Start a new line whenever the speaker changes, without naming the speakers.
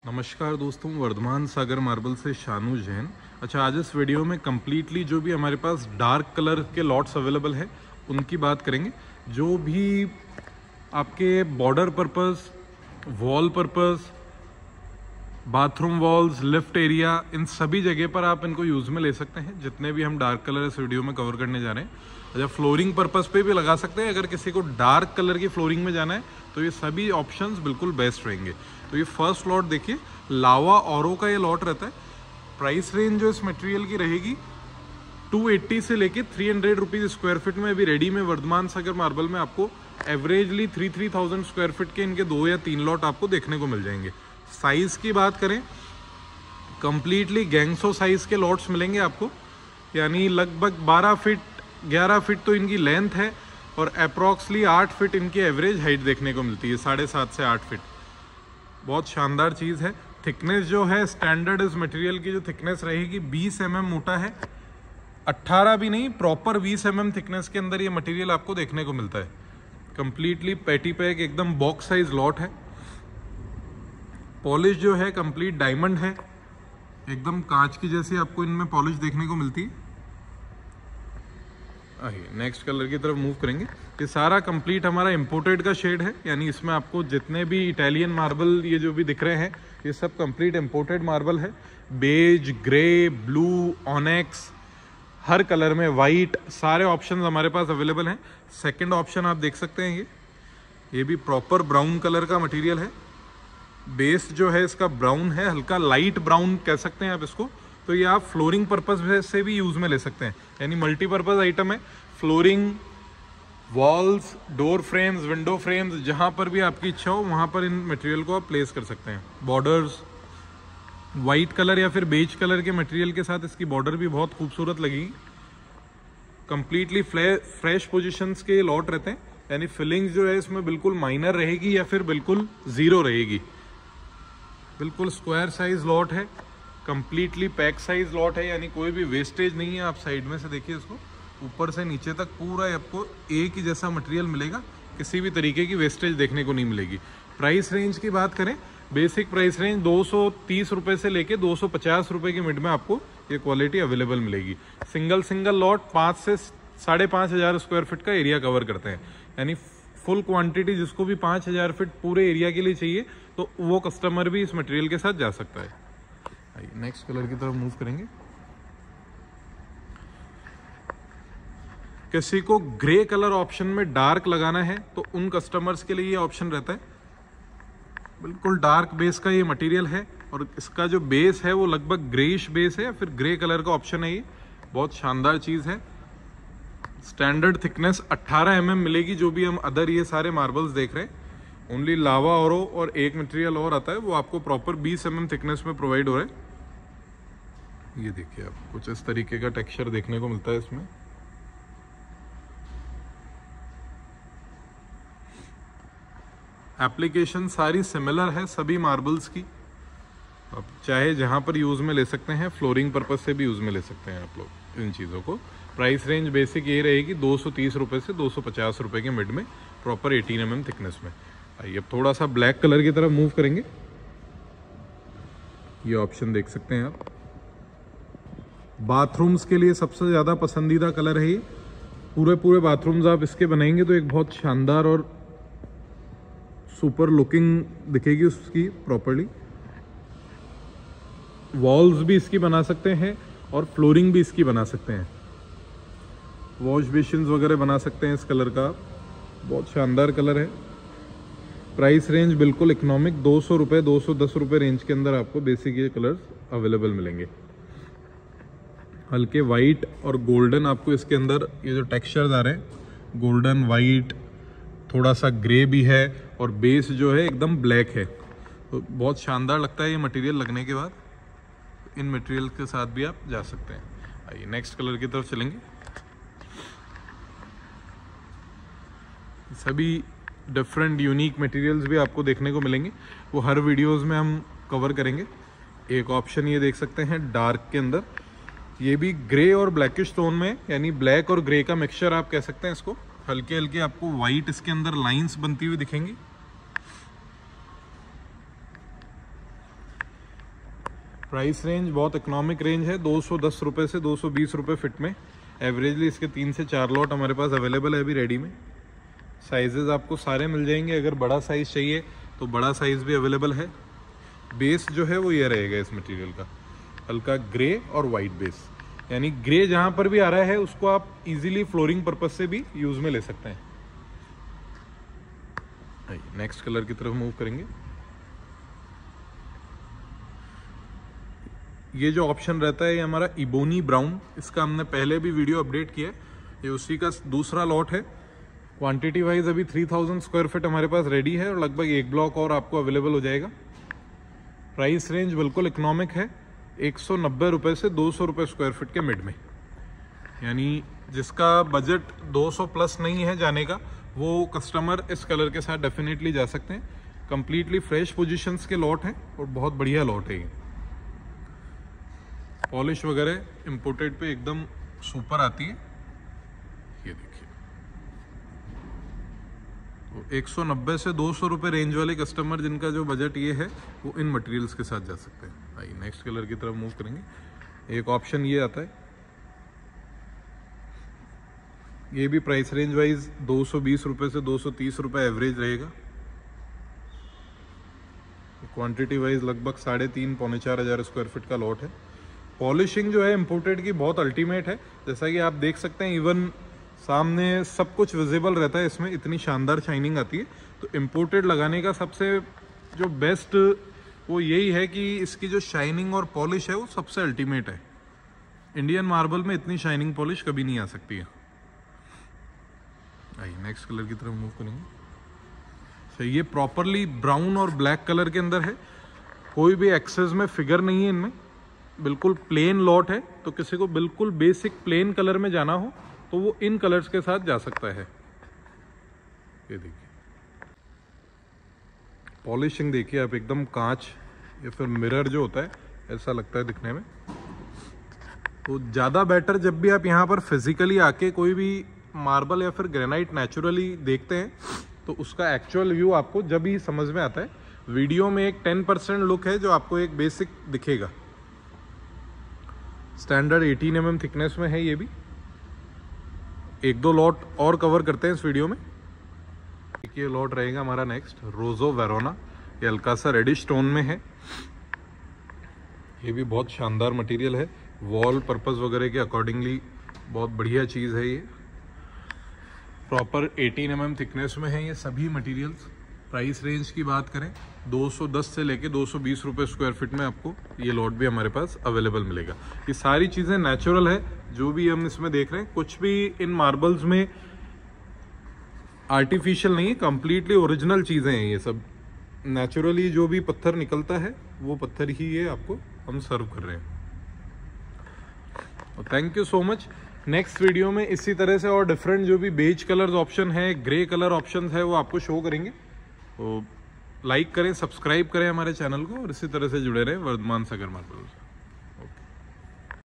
नमस्कार दोस्तों, वर्धमान सागर मार्बल से शानू जैन। अच्छा, आज इस वीडियो में कम्प्लीटली जो भी हमारे पास डार्क कलर के लॉट्स अवेलेबल है उनकी बात करेंगे। जो भी आपके border purpose, wall purpose, bathroom walls, lift area, इन सभी जगह पर आप इनको यूज़ में ले सकते हैं। जितने भी हम डार्क कलर इस वीडियो में कवर करने जा रहे हैं, अच्छा फ्लोरिंग पर्पस पे भी लगा सकते हैं। अगर किसी को डार्क कलर की फ्लोरिंग में जाना है तो ये सभी ऑप्शंस बिल्कुल बेस्ट रहेंगे। तो ये फर्स्ट लॉट देखिए, लावा औरो का ये लॉट रहता है। प्राइस रेंज जो इस मटेरियल की रहेगी 280 से लेके 300 रुपीज़ स्क्वायर फीट में अभी रेडी में वर्धमान सागर मार्बल में आपको एवरेजली 3,000 स्क्वायर फीट के इनके 2 या 3 लॉट आपको देखने को मिल जाएंगे। साइज़ की बात करें, कंप्लीटली गैंगसो साइज़ के लॉट्स मिलेंगे आपको, यानी लगभग 12 फीट 11 फीट तो इनकी लेंथ है और अप्रॉक्सली 8 फीट इनकी एवरेज हाइट देखने को मिलती है, 7.5 से 8 फीट। बहुत शानदार चीज़ है। थिकनेस जो है स्टैंडर्ड इस मटेरियल की जो थिकनेस रहेगी 20 mm मोटा है, 18 भी नहीं, प्रॉपर 20 mm थिकनेस के अंदर ये मटेरियल आपको देखने को मिलता है। कंप्लीटली पैटी पैक एकदम बॉक्स साइज लॉट है। पॉलिश जो है कंप्लीट डायमंड है, एकदम कांच की जैसी आपको इनमें पॉलिश देखने को मिलती है। आइए नेक्स्ट कलर की तरफ मूव करेंगे। ये सारा कंप्लीट हमारा इंपोर्टेड का शेड है, यानी इसमें आपको जितने भी इटालियन मार्बल ये जो भी दिख रहे हैं ये सब कंप्लीट इंपोर्टेड मार्बल है। बेज, ग्रे, ब्लू, ऑनेक्स, हर कलर में, वाइट, सारे ऑप्शंस हमारे पास अवेलेबल हैं। सेकंड ऑप्शन आप देख सकते हैं, ये भी प्रॉपर ब्राउन कलर का मटेरियल है। बेस जो है इसका ब्राउन है, हल्का लाइट ब्राउन कह सकते हैं आप इसको। तो ये आप फ्लोरिंग पर्पस से भी यूज़ में ले सकते हैं, यानी मल्टीपर्पज़ आइटम है। Flooring, walls, door frames, window frames, जहाँ पर भी आपकी इच्छा हो वहाँ पर इन मटेरियल को आप प्लेस कर सकते हैं। बॉर्डर्स वाइट कलर या फिर बेज कलर के मटेरियल के साथ इसकी बॉर्डर भी बहुत खूबसूरत लगेगी। कंप्लीटली फ्रेश पोजीशंस के लॉट रहते हैं, यानी फिलिंग्स जो है इसमें बिल्कुल माइनर रहेगी या फिर बिल्कुल ज़ीरो रहेगी। बिल्कुल स्क्वायर साइज लॉट है, कंप्लीटली पैक साइज लॉट है, यानी कोई भी वेस्टेज नहीं है। आप साइड में से देखिए इसको, ऊपर से नीचे तक पूरा आपको एक ही जैसा मटेरियल मिलेगा, किसी भी तरीके की वेस्टेज देखने को नहीं मिलेगी। प्राइस रेंज की बात करें, बेसिक प्राइस रेंज 230 रुपये से लेके 250 रुपये की मिड में आपको ये क्वालिटी अवेलेबल मिलेगी। सिंगल लॉट 5 से 5,500 स्क्वायर फीट का एरिया कवर करते हैं, यानी फुल क्वांटिटी जिसको भी 5,000 फीट पूरे एरिया के लिए चाहिए तो वो कस्टमर भी इस मटेरियल के साथ जा सकता है। नेक्स्ट कलर की तरफ मूव करेंगे। किसी को ग्रे कलर ऑप्शन में डार्क लगाना है तो उन कस्टमर्स के लिए ये ऑप्शन रहता है। बिल्कुल डार्क बेस का ये मटेरियल है और इसका जो बेस है वो लगभग ग्रेइश बेस है या फिर ग्रे कलर का ऑप्शन है। ये बहुत शानदार चीज़ है। स्टैंडर्ड थिकनेस 18 mm मिलेगी, जो भी हम अदर ये सारे मार्बल्स देख रहे हैं। ओनली लावा औरो और एक मटेरियल और आता है, वो आपको प्रॉपर 20 mm थिकनेस में प्रोवाइड हो रहा है। ये देखिए, आप कुछ इस तरीके का टेक्सचर देखने को मिलता है इसमें। एप्लीकेशन सारी सिमिलर है सभी मार्बल्स की, आप चाहे जहां पर यूज़ में ले सकते हैं, फ्लोरिंग पर्पस से भी यूज़ में ले सकते हैं आप लोग इन चीज़ों को। प्राइस रेंज बेसिक ये रहेगी 230 रुपये से 250 रुपये के मिड में, प्रॉपर 18 mm थिकनेस में। आइए अब थोड़ा सा ब्लैक कलर की तरफ मूव करेंगे। ये ऑप्शन देख सकते हैं आप, बाथरूम्स के लिए सबसे ज़्यादा पसंदीदा कलर है ये। पूरे बाथरूम्स आप इसके बनाएंगे तो एक बहुत शानदार और सुपर लुकिंग दिखेगी उसकी प्रॉपर्ली। वॉल्स भी इसकी बना सकते हैं और फ्लोरिंग भी इसकी बना सकते हैं। वॉश बेसिन्स वगैरह बना सकते हैं इस कलर का, बहुत शानदार कलर है। प्राइस रेंज बिल्कुल इकोनॉमिक, 200 रुपये 210 रुपये रेंज के अंदर आपको बेसिक ये कलर्स अवेलेबल मिलेंगे। हल्के वाइट और गोल्डन आपको इसके अंदर ये जो टेक्सचर्स आ रहे हैं, गोल्डन, वाइट, थोड़ा सा ग्रे भी है और बेस जो है एकदम ब्लैक है, तो बहुत शानदार लगता है ये मटेरियल लगने के बाद। इन मटेरियल के साथ भी आप जा सकते हैं। आइए नेक्स्ट कलर की तरफ चलेंगे। सभी डिफरेंट यूनिक मटेरियल्स भी आपको देखने को मिलेंगे, वो हर वीडियोस में हम कवर करेंगे। एक ऑप्शन ये देख सकते हैं डार्क के अंदर, ये भी ग्रे और ब्लैकिश टोन में, यानी ब्लैक और ग्रे का मिक्सचर आप कह सकते हैं इसको। हल्के हल्के आपको वाइट इसके अंदर लाइंस बनती हुई दिखेंगी। प्राइस रेंज बहुत इकोनॉमिक रेंज है, 210 रुपये से 220 रुपये फिट में। एवरेजली इसके 3 से 4 लॉट हमारे पास अवेलेबल है अभी रेडी में। साइजेस आपको सारे मिल जाएंगे, अगर बड़ा साइज़ चाहिए तो बड़ा साइज़ भी अवेलेबल है। बेस जो है वो ये रहेगा इस मटेरियल का, हल्का ग्रे और वाइट बेस, यानी ग्रे जहाँ पर भी आ रहा है उसको आप इजीली फ्लोरिंग पर्पस से भी यूज़ में ले सकते हैं। नेक्स्ट कलर की तरफ मूव करेंगे। ये जो ऑप्शन रहता है ये हमारा इबोनी ब्राउन, इसका हमने पहले भी वीडियो अपडेट किया है, ये उसी का दूसरा लॉट है। क्वांटिटी वाइज अभी 3000 स्क्वायर फीट हमारे पास रेडी है और लगभग एक ब्लॉक और आपको अवेलेबल हो जाएगा। प्राइस रेंज बिल्कुल इकोनॉमिक है, 190 रुपये से 200 रुपये स्क्वायर फीट के मिड में, यानी जिसका बजट 200 प्लस नहीं है जाने का वो कस्टमर इस कलर के साथ डेफिनेटली जा सकते हैं। कंप्लीटली फ्रेश पोजीशंस के लॉट हैं और बहुत बढ़िया लॉट है ये। पॉलिश वगैरह इंपोर्टेड पे एकदम सुपर आती है। ये देखिए, तो 190 से 200 रुपये रेंज वाले कस्टमर जिनका जो बजट ये है वो इन मटेरियल्स के साथ जा सकते हैं। आइए नेक्स्ट कलर की तरफ मूव करेंगे। एक ऑप्शन ये आता है, ये भी प्राइस रेंज वाइज 220 रुपये से 230 रुपये एवरेज रहेगा। क्वांटिटी वाइज लगभग 3,500 पौने 4,000 स्क्वायर फीट का लॉट है। पॉलिशिंग जो है इंपोर्टेड की बहुत अल्टीमेट है, जैसा कि आप देख सकते हैं इवन सामने सब कुछ विजिबल रहता है इसमें, इतनी शानदार शाइनिंग आती है। तो इंपोर्टेड लगाने का सबसे जो बेस्ट वो यही है कि इसकी जो शाइनिंग और पॉलिश है वो सबसे अल्टीमेट है। इंडियन मार्बल में इतनी शाइनिंग पॉलिश कभी नहीं आ सकती है। आइए नेक्स्ट कलर की तरफ मूव करेंगे। तो ये प्रॉपरली ब्राउन और ब्लैक कलर के अंदर है, कोई भी एक्सेस में फिगर नहीं है इनमें, बिल्कुल प्लेन लॉट है। तो किसी को बिल्कुल बेसिक प्लेन कलर में जाना हो तो वो इन कलर्स के साथ जा सकता है। ये देखिए पॉलिशिंग देखिए आप, एकदम कांच या फिर मिरर जो होता है ऐसा लगता है दिखने में। तो ज़्यादा बेटर जब भी आप यहाँ पर फिजिकली आके कोई भी मार्बल या फिर ग्रेनाइट नेचुरली देखते हैं तो उसका एक्चुअल व्यू आपको जब ही समझ में आता है। वीडियो में एक 10% लुक है जो आपको एक बेसिक दिखेगा। स्टैंडर्ड 18 mm थिकनेस में है ये भी। एक दो लॉट और कवर करते हैं इस वीडियो में। ये लॉट रहेगा हमारा नेक्स्ट रोजो वेरोना, ये हल्का सा रेडिश टोन में है। ये भी बहुत शानदार मटेरियल है, वॉल पर्पस वगैरह के अकॉर्डिंगली बहुत बढ़िया चीज़ है ये। प्रॉपर 18 mm थिकनेस में है ये सभी मटेरियल्स। प्राइस रेंज की बात करें 210 से लेके 220 रुपये स्क्वायर फीट में आपको ये लॉट भी हमारे पास अवेलेबल मिलेगा। ये सारी चीज़ें नेचुरल है जो भी हम इसमें देख रहे हैं, कुछ भी इन मार्बल्स में आर्टिफिशियल नहीं है, कंप्लीटली ओरिजिनल चीज़ें हैं। ये सब नेचुरली जो भी पत्थर निकलता है वो पत्थर ही ये आपको हम सर्व कर रहे हैं। Thank you so much. Next video में इसी तरह से और डिफरेंट जो भी बेज कलर्स ऑप्शन है, ग्रे कलर ऑप्शन है वो आपको शो करेंगे। तो लाइक करें, सब्सक्राइब करें हमारे चैनल को और इसी तरह से जुड़े रहें वर्धमान सागर मार्बल।